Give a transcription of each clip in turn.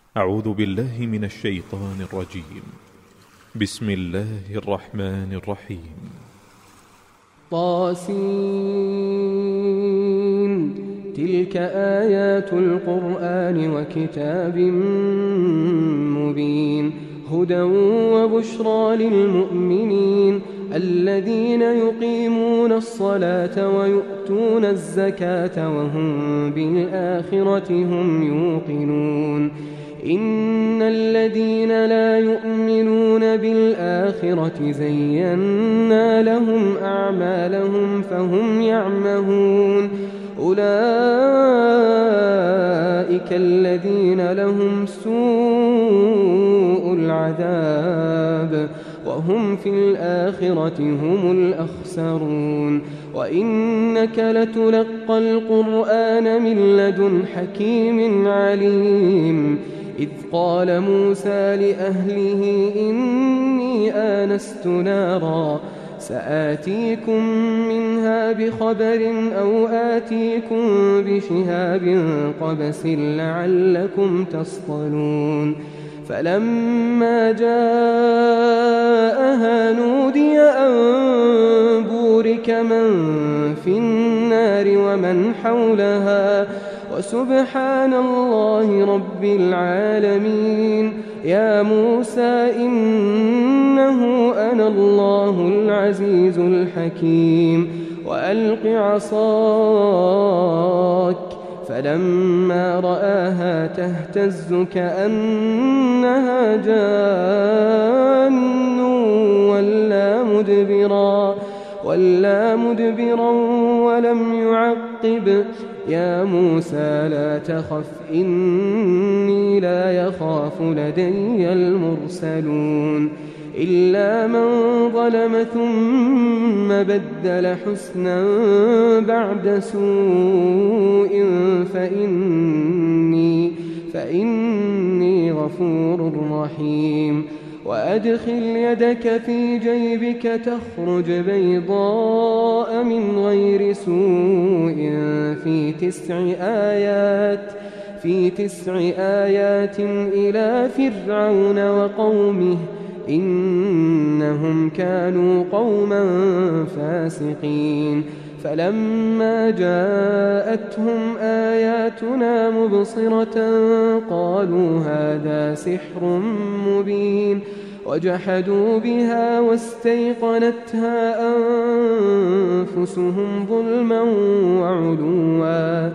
أعوذ بالله من الشيطان الرجيم. بسم الله الرحمن الرحيم. طاسين. تلك آيات القرآن وكتاب مبين، هدى وبشرى للمؤمنين الذين يقيمون الصلاة ويؤتون الزكاة وهم بالآخرة هم يوقنون. إن الذين لا يؤمنون بالآخرة زينا لهم أعمالهم فهم يعمهون. أولئك الذين لهم سوء العذاب وهم في الآخرة هم الأخسرون. وإنك لتلقى القرآن من لدن حكيم عليم. إذ قال موسى لأهله إني آنست نارا سآتيكم منها بخبر أو آتيكم بشهاب قبس لعلكم تصطلون. فلما جاءها نودي أن بورك من في النار ومن حولها وسبحان الله رب العالمين. يا موسى إنه أنا الله العزيز الحكيم. وألق عصاك فلما رآها تهتز كأنها جان ولا مدبرا ولم يعقب. يا موسى لا تخف إني لا يخاف لدي المرسلون. إلا من ظلم ثم بدل حسنا بعد سوء فإني غفور رحيم. وأدخل يدك في جيبك تخرج بيضاء من غير سوء في 9 آيات إلى فرعون وقومه إنهم كانوا قوما فاسقين. فلما جاءتهم آياتنا مبصرة قالوا هذا سحر مبين، وجحدوا بها واستيقنتها أنفسهم ظلما وعلوا.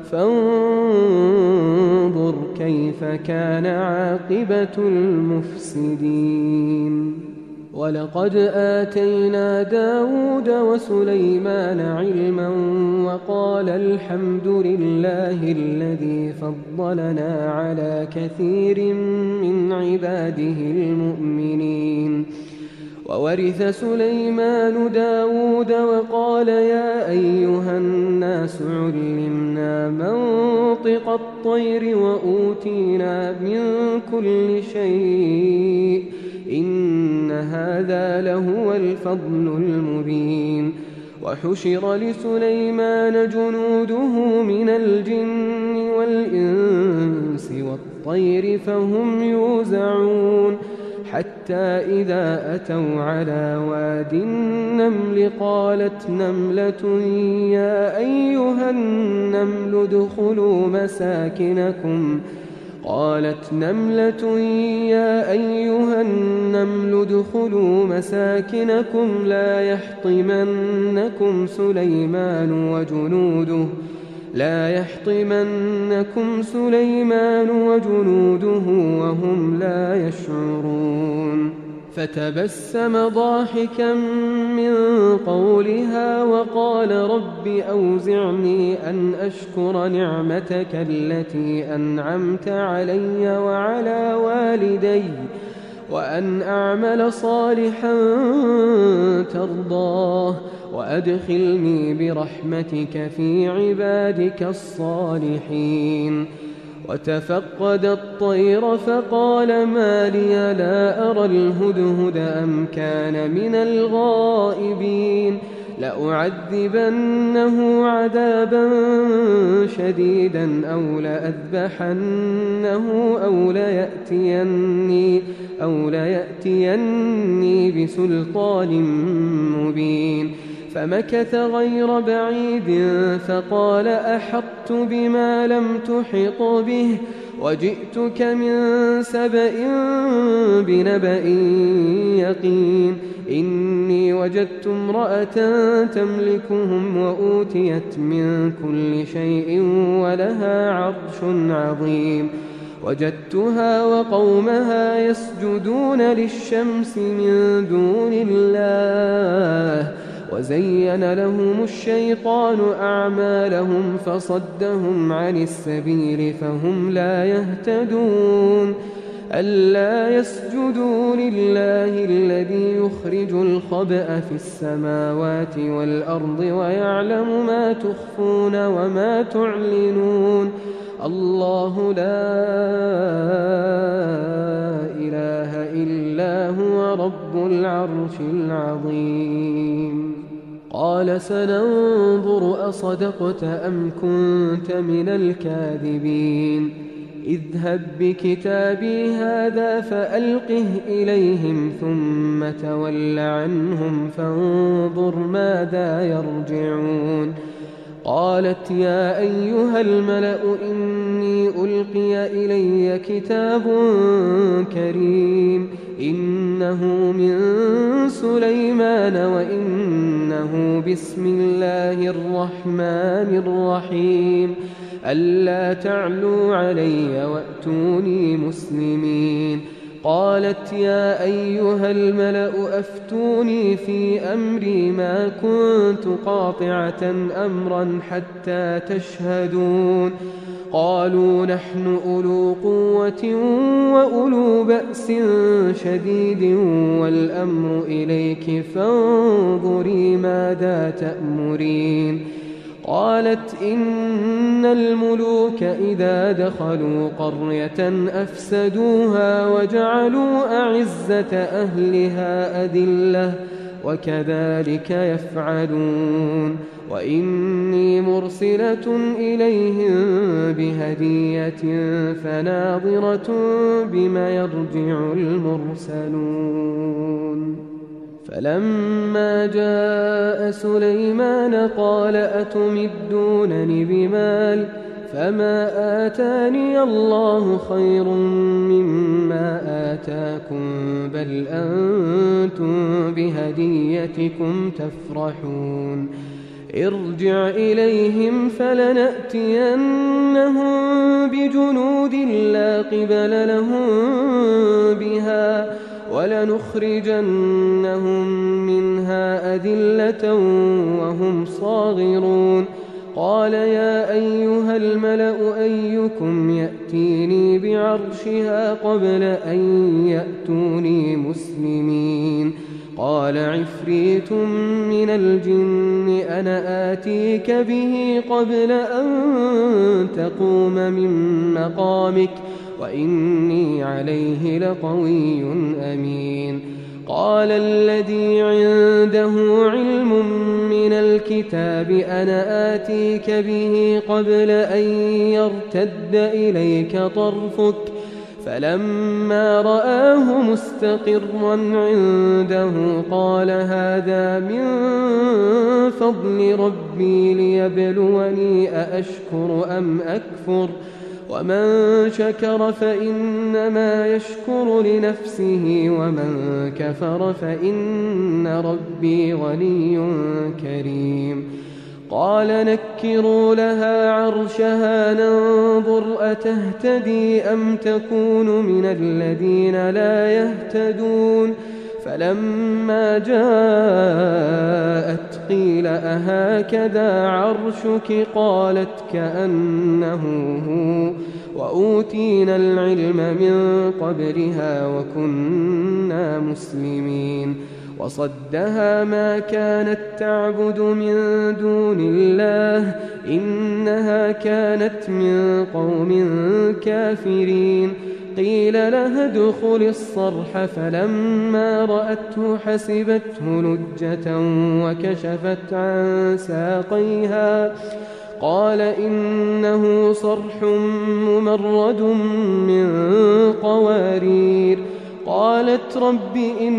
فانظر كيف كان عاقبة المفسدين. ولقد آتينا داود وسليمان علما وقال الحمد لله الذي فضلنا على كثير من عباده المؤمنين. وورث سليمان داود وقال يا أيها الناس علمنا منطق الطير وأوتينا من كل شيء إن هذا لهو الفضل المبين. وحشر لسليمان جنوده من الجن والإنس والطير فهم يوزعون حتى إذا أتوا على واد النمل قالت نملة يا أيها النمل ادخلوا مساكنكم لا يحطمنكم سليمان وجنوده وهم لا يشعرون. فتبسم ضاحكا من قولها وقال رب أوزعني أن أشكر نعمتك التي أنعمت علي وعلى والدي وأن أعمل صالحا ترضاه وأدخلني برحمتك في عبادك الصالحين. وتفقد الطير فقال ما لي لا أرى الهدهد أم كان من الغائبين. لأعذبنه عذابا شديدا أو لأذبحنه أو ليأتيني بسلطان مبين. فمكث غير بعيد فقال أحطت بما لم تحط به وجئتك من سبأ بنبأ يقين. إني وجدت امرأة تملكهم وأوتيت من كل شيء ولها عرش عظيم. وجدتها وقومها يسجدون للشمس من دون الله وزين لهم الشيطان أعمالهم فصدهم عن السبيل فهم لا يهتدون. ألا يسجدوا لله الذي يخرج الخبأ في السماوات والأرض ويعلم ما تخفون وما تعلنون. الله لا إله إلا هو رب العرش العظيم. قال سننظر أصدقت أم كنت من الكاذبين. اذهب بكتابي هذا فألقه إليهم ثم تول عنهم فانظر ماذا يرجعون. قالت يا أيها الملأ إني ألقي إلي كتاب كريم إنه من سليمان وإنه بسم الله الرحمن الرحيم ألا تعلوا علي وأتوني مسلمين. قالت يا أيها الملأ أفتوني في أمري ما كنت قاطعة أمرا حتى تشهدون. قالوا نحن أولو قوة وأولو بأس شديد والأمر إليك فانظري ماذا تأمرين. قالت إن الملوك إذا دخلوا قرية أفسدوها وجعلوا أعزة أهلها أذلة وكذلك يفعلون. وإني مرسلة إليهم بهدية فناظرة بما يرجع المرسلون. فلما جاء سليمان قال أتمدونني بمال فما آتاني الله خير مما آتاكم بل أنتم بهديتكم تفرحون. ارجع إليهم فلنأتينهم بجنود لا قبل لهم بها ولنخرجنهم منها أذلة وهم صاغرون. قال يا أيها الملأ أيكم يأتيني بعرشها قبل أن يأتوني مسلمين. قال عفريت من الجن أنا آتيك به قبل أن تقوم من مقامك وإني عليه لقوي أمين. قال الذي عنده علم من الكتاب أنا آتيك به قبل أن يرتد إليك طرفك فلما رآه مستقرا عنده قال هذا من فضل ربي ليبلوني أأشكر أم أكفر ومن شكر فإنما يشكر لنفسه ومن كفر فإن ربي غني كريم. قال نكروا لها عرشها ننظر أتهتدي أم تكون من الذين لا يهتدون. فلما جاءت قيل أهكذا عرشك قالت كأنه هو وأوتينا العلم من قبلها وكنا مسلمين. وصدها ما كانت تعبد من دون الله إنها كانت من قوم كافرين. قيل لها ادخل الصرح فلما رأته حسبته لجة وكشفت عن ساقيها قال إنه صرح ممرد من قوارير قالت رب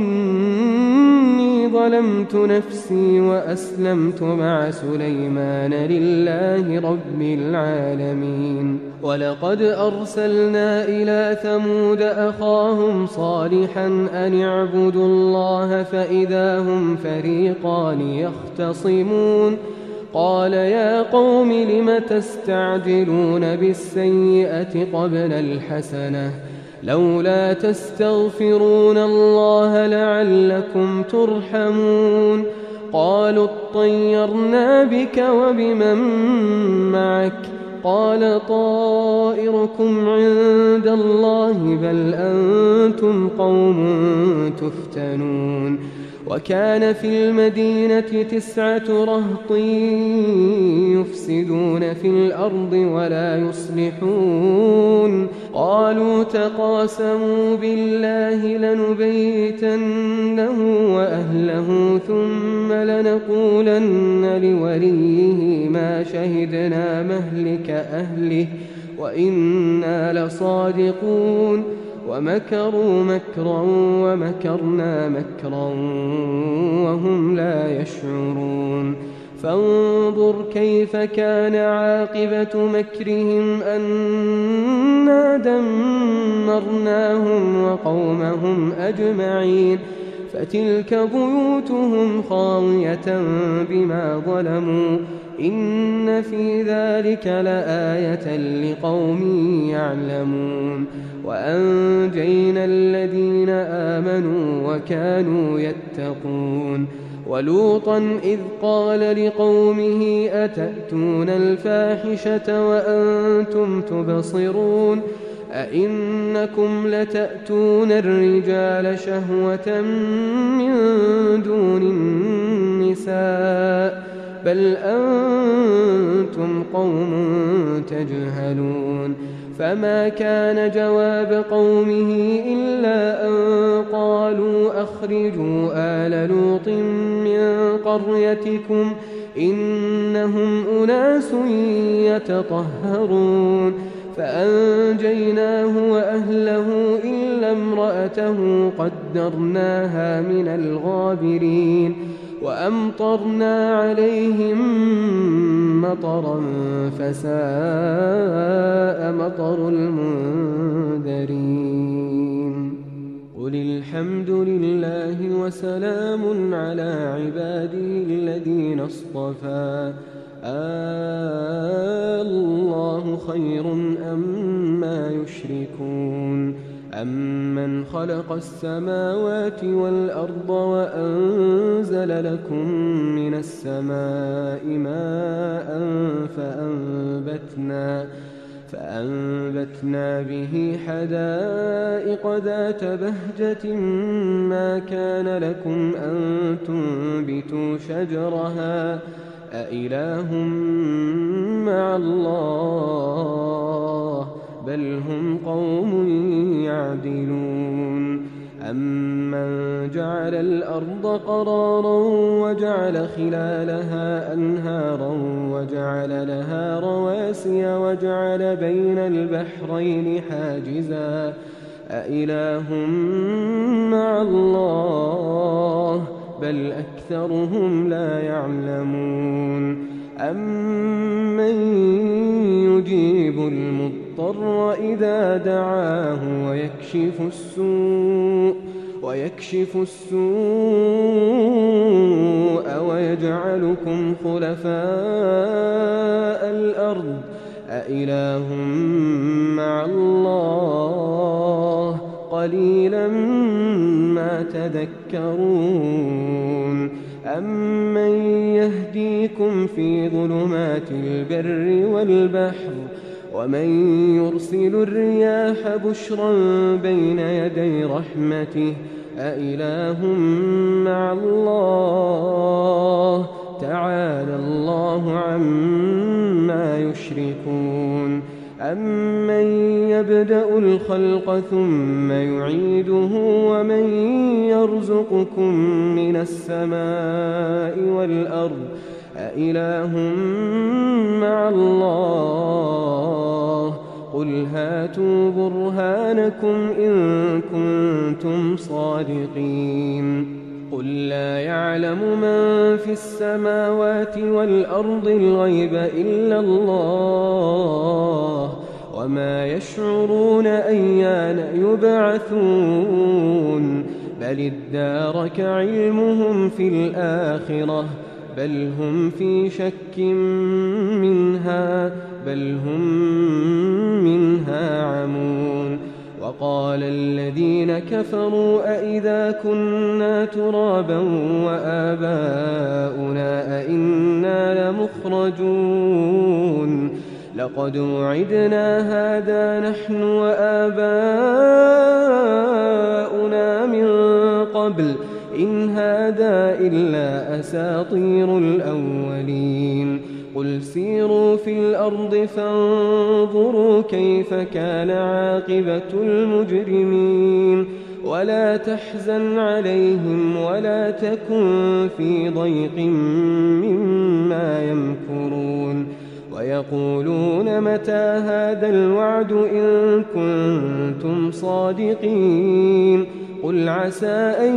إني ظلمت نفسي وأسلمت مع سليمان لله رب العالمين. ولقد أرسلنا إلى ثمود أخاهم صالحا أن اعبدوا الله فإذا هم فريقان يختصمون قال يا قوم لم تستعجلون بالسيئة قبل الحسنة لولا تستغفرون الله لعلكم ترحمون قالوا اطيرنا بك وبمن معك قال طائركم عند الله بل أنتم قوم تفتنون. وكان في المدينة 9 رهط يفسدون في الأرض ولا يصلحون قالوا تقاسموا بالله لنبيتنه وأهله ثم لنقولن لوليه ما شهدنا مهلك أهله وإنا لصادقون ومكروا مكرا ومكرنا مكرا وهم لا يشعرون فانظر كيف كان عاقبة مكرهم أنا دمرناهم وقومهم أجمعين فتلك بيوتهم خاوية بما ظلموا إن في ذلك لآية لقوم يعلمون. وأنجينا الذين آمنوا وكانوا يتقون ولوطا إذ قال لقومه أتأتون الفاحشة وأنتم تبصرون أئنكم لتأتون الرجال شهوة من دون النساء بل أنتم قوم تجهلون فما كان جواب قومه إلا أن قالوا أخرجوا آل لوط من قريتكم إنهم أناس يتطهرون فأنجيناه وأهله إلا امرأته قدرناها من الغابرين وأمطرنا عليهم مطرا فساء مطر المنذرين. قل الحمد لله وسلام على عباده الذين اصطفى الله خير أما يشركون أمن خلق السماوات والأرض وأنزل لكم من السماء ماء فأنبتنا به حدائق ذات بهجة ما كان لكم أن تنبتوا شجرها أإله مع الله بل هم قوم يعدلون. أمن جعل الأرض قرارا وجعل خلالها أنهارا وجعل لها رواسي وجعل بين البحرين حاجزا أإله مع الله بل أكثرهم لا يعلمون. أمن يجيب المضطر إذا دعاه ويكشف السوء ويجعلكم خلفاء الأرض أإله مع الله قليلا ما تذكرون. أمن يهديكم في ظلمات البر والبحر ومن يرسل الرياح بشرا بين يدي رحمته أإله مع الله تعالى الله عما يشركون. أَمَّن يَبْدَأُ الْخَلْقَ ثُمَّ يُعِيدُهُ وَمَن يَرْزُقُكُم مِّنَ السَّمَاءِ وَالْأَرْضِ أَإِلَٰهٌ مَّعَ اللَّهِ قُلْ هَاتُوا بُرْهَانَكُمْ إِن كُنتُمْ صَادِقِينَ قُل لَّا يَعْلَمُ مَن فِي السَّمَاوَاتِ وَالْأَرْضِ الْغَيْبَ إِلَّا اللَّهُ وَمَا يَشْعُرُونَ أَيَّانَ يُبْعَثُونَ بَلِ ادَّارَكَ عِلْمُهُمْ فِي الْآخِرَةِ بَلْ هُمْ في شَكٍّ مِّنْهَا بَلْ هُمْ مِنْهَا عَمُونَ وقال الذين كفروا أئذا كنا ترابا وآباؤنا أئنا لمخرجون لقد وعدنا هذا نحن وآباؤنا من قبل إن هذا إلا أساطير الأولين قل سيروا في الأرض فانظروا كيف كان عاقبة المجرمين ولا تحزن عليهم ولا تكن في ضيق مما يمكرون ويقولون متى هذا الوعد إن كنتم صادقين قل عسى أن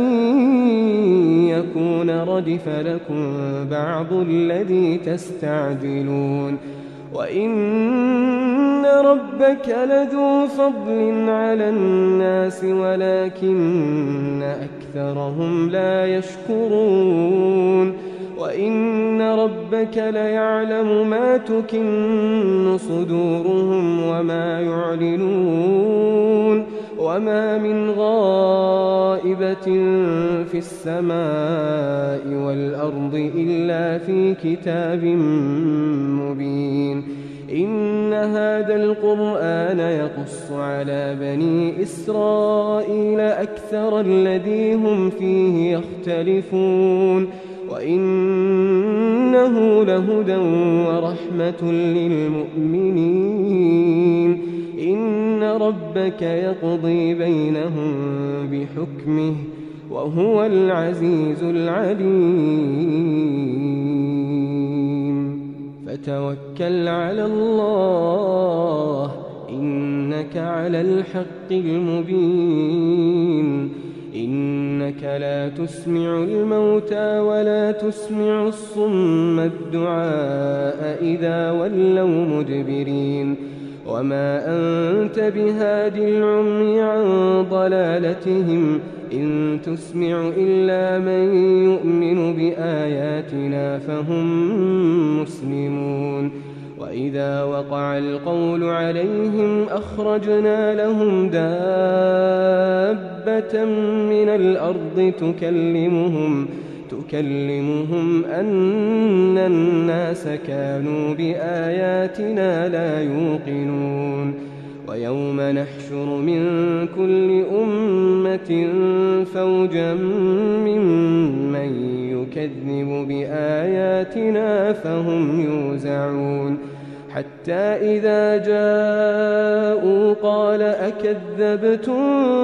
يكون ردف لكم بعض الذي تستعجلون وإن ربك لذو فضل على الناس ولكن أكثرهم لا يشكرون وإن ربك ليعلم ما تكن صدورهم وما يعلنون وما من غائبة في السماء والأرض إلا في كتاب مبين إن هذا القرآن يقص على بني إسرائيل أكثر الذي هم فيه يختلفون وإنه لهدى ورحمة للمؤمنين إن ربك يقضي بينهم بحكمه وهو العزيز العليم فتوكل على الله إنك على الحق المبين إنك لا تسمع الموتى ولا تسمع الصم الدعاء إذا ولوا مدبرين وما أنت بهاد العمي عن ضلالتهم إن تسمع إلا من يؤمن بآياتنا فهم مسلمون وإذا وقع القول عليهم أخرجنا لهم دابة من الأرض تكلمهم أن الناس كانوا بآياتنا لا يوقنون ويوم نحشر من كل أمة فوجا ممن يكذب بآياتنا فهم يوزعون حتى إذا جاءوا قال أكذبتم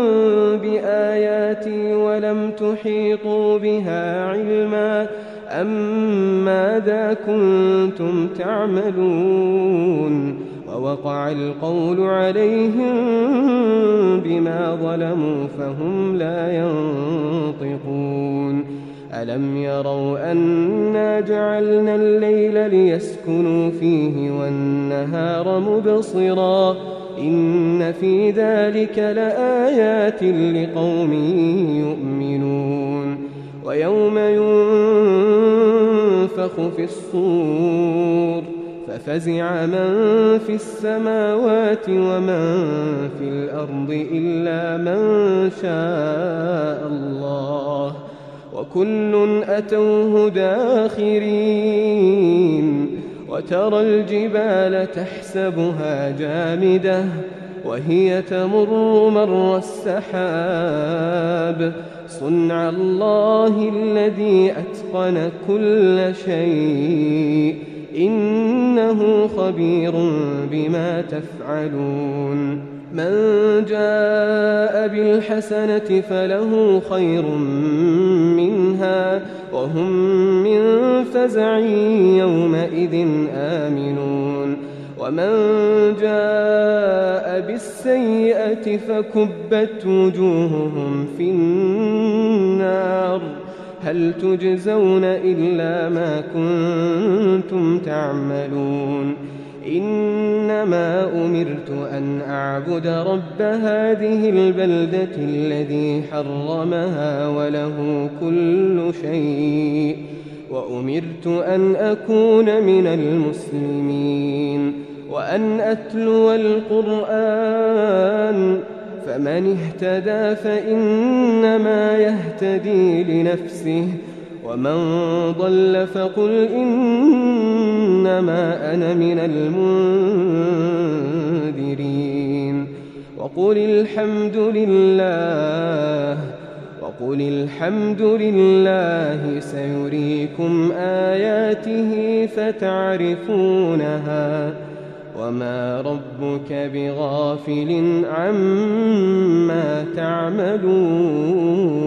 بآياتي ولم تحيطوا بها علما أم ماذا كنتم تعملون ووقع القول عليهم بما ظلموا فهم لا ينطقون ألم يروا أنا جعلنا الليل ليسكنوا فيه والنهار مبصرا إن في ذلك لآيات لقوم يؤمنون ويوم ينفخ في الصور ففزع من في السماوات ومن في الأرض إلا من شاء الله وكل أتوه داخرين وترى الجبال تحسبها جامدة وهي تمر مر السحاب صنع الله الذي أتقن كل شيء إنه خبير بما تفعلون من جاء بالحسنة فله خير منها وهم من فزع يومئذ آمنون ومن جاء بالسيئة فكبت وجوههم في النار هل تجزون إلا ما كنتم تعملون إنما أمرت أن أعبد رب هذه البلدة الذي حرمها وله كل شيء وأمرت أن أكون من المسلمين وأن أتلو القرآن فمن اهتدى فإنما يهتدي لنفسه ومن ضل فقل إنما أنا من المنذرين وقل الحمد لله سيريكم آياته فتعرفونها وما ربك بغافل عما تعملون